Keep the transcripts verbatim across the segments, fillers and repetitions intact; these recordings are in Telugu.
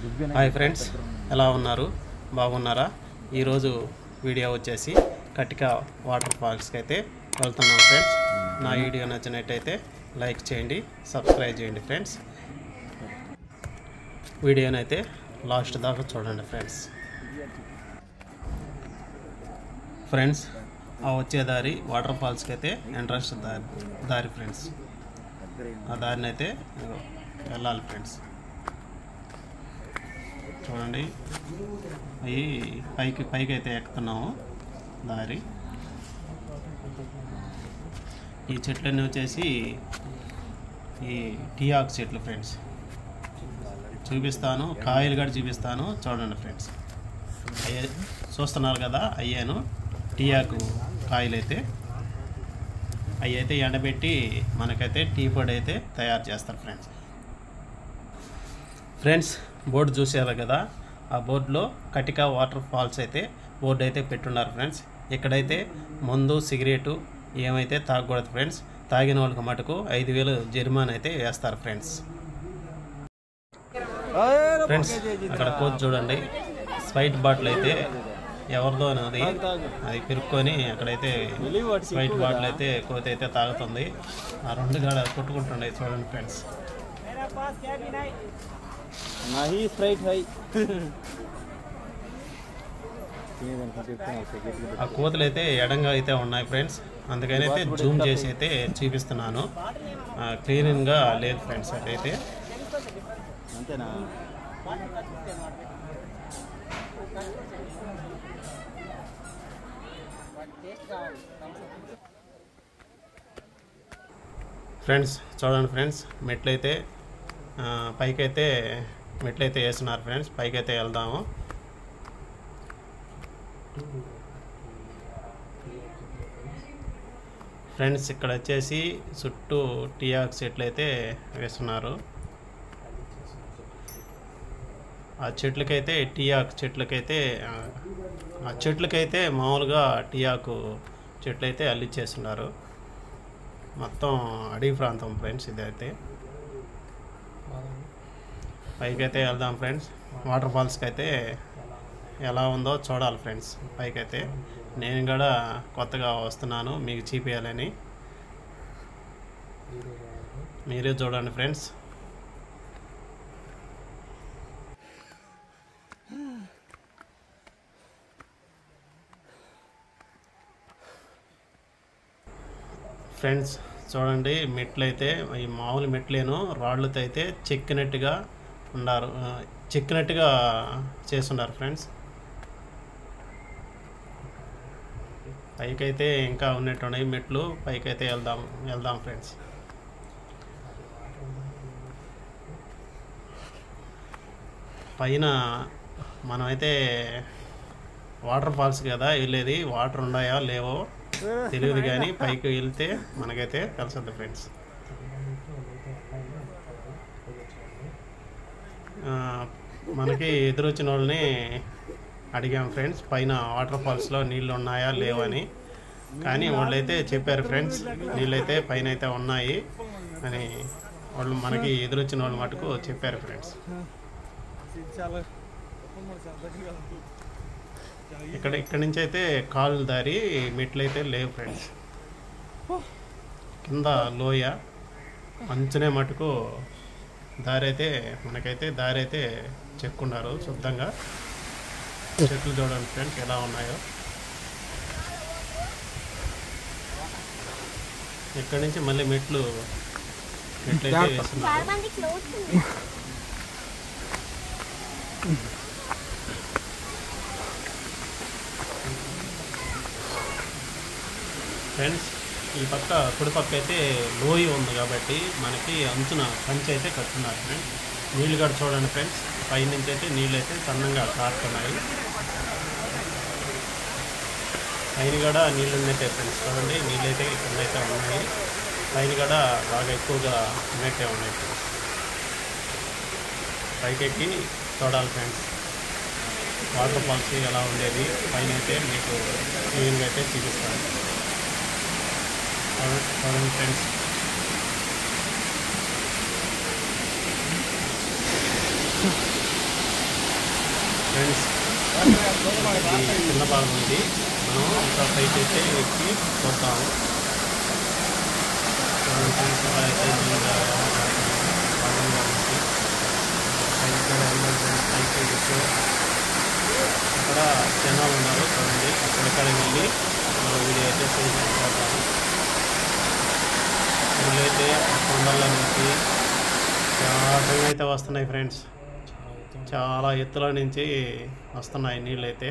హాయ్ ఫ్రెండ్స్, ఎలా ఉన్నారు? బాగున్నారా? ఈరోజు వీడియో వచ్చేసి కటికా వాటర్ ఫాల్స్కి అయితే వెళ్తున్నాం ఫ్రెండ్స్. నా వీడియో నచ్చినట్టయితే లైక్ చేయండి, సబ్స్క్రైబ్ చేయండి ఫ్రెండ్స్. వీడియోనైతే లాస్ట్ దాకా చూడండి ఫ్రెండ్స్. ఫ్రెండ్స్, ఆ వచ్చే దారి వాటర్ ఫాల్స్కి అయితే ఎంట్రన్స్ దారి దారి ఫ్రెండ్స్. ఆ దారిని అయితే వెళ్ళాలి ఫ్రెండ్స్. చూడండి, అవి పైకి పైకి అయితే ఎక్కుతున్నాము దారి. ఈ చెట్లన్నీ వచ్చేసి ఈ టీ ఆకు చెట్లు ఫ్రెండ్స్. చూపిస్తాను, కాయలు కూడా చూపిస్తాను. చూడండి ఫ్రెండ్స్, అయ్యే చూస్తున్నారు కదా, అయ్యాను టీ ఆకు కాయలు అయితే. అవి అయితే ఎండబెట్టి మనకైతే టీ పొడి అయితే తయారు చేస్తారు ఫ్రెండ్స్. ఫ్రెండ్స్, బోర్డు చూసారు కదా, ఆ బోర్డులో కటికా వాటర్ ఫాల్స్ అయితే బోర్డు అయితే పెట్టున్నారు ఫ్రెండ్స్. ఇక్కడైతే మందు సిగరెటు ఏమైతే తాగకూడదు ఫ్రెండ్స్. తాగిన వాళ్ళకి మటుకు ఐదు వేలు జరిమానా అయితే వేస్తారు ఫ్రెండ్స్. ఫ్రెండ్స్, అక్కడ కోచ్ చూడండి, స్ప్రైట్ బాటిల్ అయితే ఎవరిదో అది అది పెరుక్కొని అక్కడైతే స్ప్రైట్ బాటిల్ అయితే కోత అయితే తాగుతుంది. ఆ రెండు గాడ కొట్టుకుంటుండే చూడండి ఫ్రెండ్స్. ఆ కోతలు అయితే ఎడంగా అయితే ఉన్నాయి ఫ్రెండ్స్. అందుకని అయితే జూమ్ చేసి అయితే చూపిస్తున్నాను. క్లీనింగ్గా లేదు ఫ్రెండ్స్. అదైతే అంతేనా? ఫ్రెండ్స్ చూడండి ఫ్రెండ్స్, మెట్లయితే పైకైతే మెట్లయితే వేస్తున్నారు ఫ్రెండ్స్. పైకైతే వెళ్దాము. ఫ్రెండ్స్, ఇక్కడ వచ్చేసి చుట్టూ టీ ఆకు చెట్లు అయితే వేస్తున్నారు. ఆ చెట్లకైతే టీ ఆకు చెట్లకైతే ఆ చెట్లకైతే మామూలుగా టీ ఆకు చెట్లు అయితే అల్లిచ్చేస్తున్నారు. మొత్తం అడవి ప్రాంతం ఫ్రెండ్స్ ఇదైతే. పైకైతే వెళ్దాం ఫ్రెండ్స్. వాటర్ ఫాల్స్కి అయితే ఎలా ఉందో చూడాలి ఫ్రెండ్స్. పైకైతే నేను కూడా కొత్తగా వస్తున్నాను, మీకు చూపించాలని. మీరే చూడండి ఫ్రెండ్స్. ఫ్రెండ్స్ చూడండి, మెట్లు అయితే ఈ మామూలు మెట్లేను రాళ్ళతో అయితే చెక్కినట్టుగా ఉన్నారు, చెక్కినట్టుగా చేస్తున్నారు ఫ్రెండ్స్. పైకైతే ఇంకా ఉన్నట్టున్నాయి మెట్లు. పైకైతే వెళ్దాం వెళ్దాం ఫ్రెండ్స్. పైన మనమైతే వాటర్ ఫాల్స్ కదా వెళ్ళేది, వాటర్ ఉన్నాయా లేవో తెలియదు, కానీ పైకి వెళ్తే మనకైతే తెలుస్తుంది ఫ్రెండ్స్. మనకి ఎదురొచ్చిన వాళ్ళని అడిగాం ఫ్రెండ్స్, పైన వాటర్ ఫాల్స్లో నీళ్ళు ఉన్నాయా లేవని. కానీ వాళ్ళైతే చెప్పారు ఫ్రెండ్స్, నీళ్ళైతే పైన అయితే ఉన్నాయి అని వాళ్ళు మనకి ఎదురొచ్చిన వాళ్ళు మటుకు చెప్పారు ఫ్రెండ్స్. ఇక్కడ ఇక్కడ నుంచి అయితే కాలు దారి మెట్లు అయితే లేవు ఫ్రెండ్స్. కింద లోయ మంచునే మటుకు దారి అయితే మనకైతే దారి అయితే చెక్కున్నారు శుద్ధంగా. చెట్లు చూడండి ఫ్రెండ్స్ ఎలా ఉన్నాయో. ఇక్కడ నుంచి మళ్ళీ మెట్లు మెట్లు అయితే వేస్తున్నారు ఫ్రెండ్స్. ఈ పక్క కుడి పక్క అయితే లోయ ఉంది కాబట్టి మనకి అంచున కంచె అయితే కట్టున్నారు ఫ్రెండ్స్. నీళ్ళు కూడా చూడండి ఫ్రెండ్స్, పైనుంచి అయితే నీళ్ళు అయితే సన్నంగా కారుతున్నాయి. పైన కూడా నీళ్ళు ఉన్నట్టే ఫ్రెండ్స్. చూడండి, నీళ్ళు అయితే కింద అయితే ఉన్నాయి, పైన కూడా బాగా ఎక్కువగా ఉన్నట్టే ఉన్నాయి ఫ్రెండ్స్. పైకెక్కి చూడాలి ఫ్రెండ్స్ వాటర్ ఫాల్స్ ఎలా ఉండేది. పైన అయితే మీకు క్లీన్గా అయితే చూపిస్తాను. చూడండి ఫ్రెండ్స్, ఫ్రెండ్స్ కింద భాగం ఉంది, మనం ఇంకా పైకి అయితే ఎక్కి చూద్దాము. అయితే అక్కడ జనాలు ఉన్నారు చూడండి, అక్కడిక్కడ వెళ్ళి మనం వీడియో అయితే చూసుకుంటాము. వీళ్ళైతే కొండల్లో నుంచి చాలా అయితే వస్తున్నాయి ఫ్రెండ్స్, చాలా ఎత్తుల నుంచి వస్తున్నాయి నీళ్ళైతే.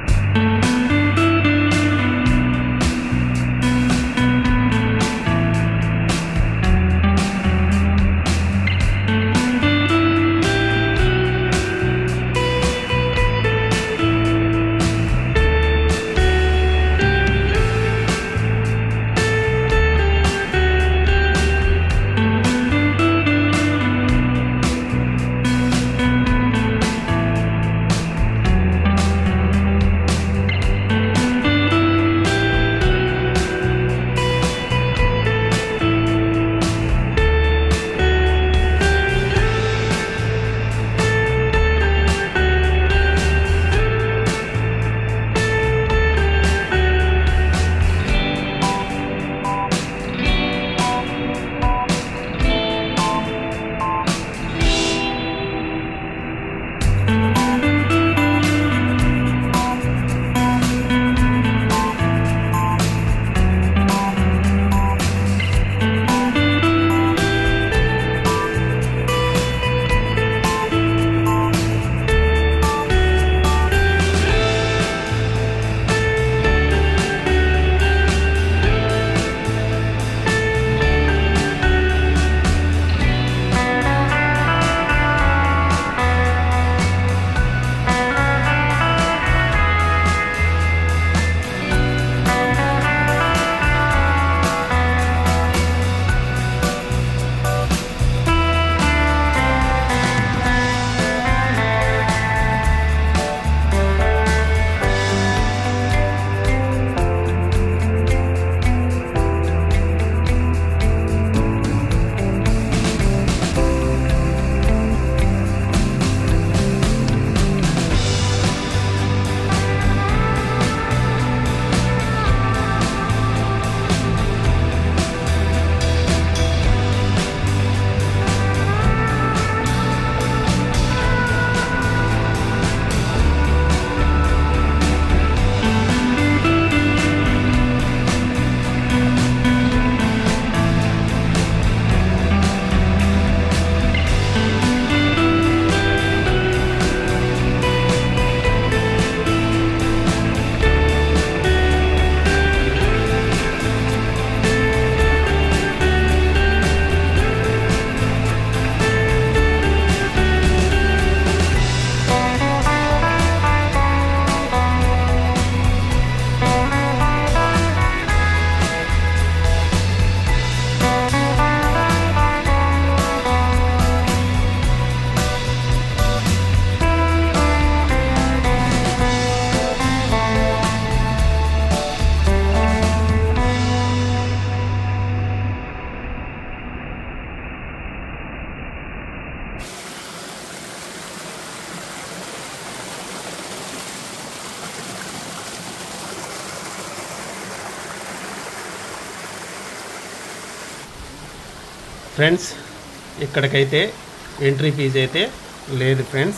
ఫ్రెండ్స్ ఇక్కడికైతే ఎంట్రీ ఫీజు అయితే లేదు ఫ్రెండ్స్.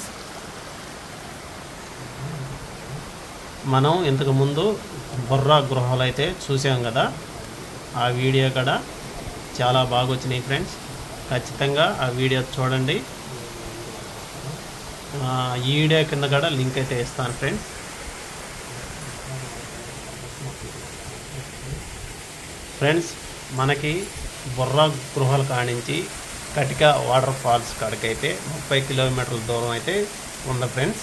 మనం ఇంతకుముందు బొర్రా గృహాలు అయితే చూసాం కదా, ఆ వీడియో కూడా చాలా బాగా వచ్చినాయి ఫ్రెండ్స్. ఖచ్చితంగా ఆ వీడియో చూడండి. ఈ వీడియో కింద కూడా లింక్ అయితే ఇస్తాను ఫ్రెండ్స్. ఫ్రెండ్స్ మనకి బొర్రా గృహాల కానించి కటికా వాటర్ ఫాల్స్ కాడికైతే ముప్పై కిలోమీటర్ల దూరం అయితే ఉంది ఫ్రెండ్స్.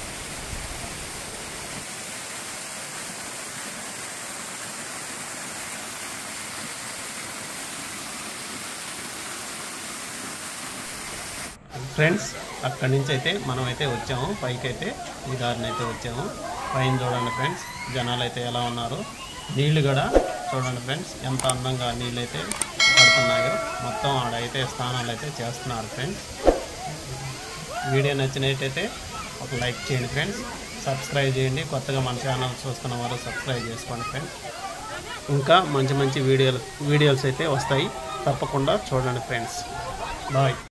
ఫ్రెండ్స్ అక్కడి నుంచి అయితే మనం అయితే వచ్చాము పైకి అయితే, ఈ దారిని అయితే వచ్చాము. పైన చూడండి ఫ్రెండ్స్ జనాలు అయితే ఎలా ఉన్నారు, నీళ్ళు కూడా చూడండి ఫ్రెండ్స్ ఎంత అందంగా నీళ్ళు అయితే పడుతున్నాయో. మొత్తం ఆడైతే స్నానాలు అయితే చేస్తున్నారు ఫ్రెండ్స్. వీడియో నచ్చినట్టయితే ఒక లైక్ చేయండి ఫ్రెండ్స్, సబ్స్క్రైబ్ చేయండి. కొత్తగా మన ఛానల్ చూస్తున్న వారు సబ్స్క్రైబ్ చేసుకోండి ఫ్రెండ్స్. ఇంకా మంచి మంచి వీడియోలు వీడియోస్ అయితే వస్తాయి, తప్పకుండా చూడండి ఫ్రెండ్స్. బాయ్.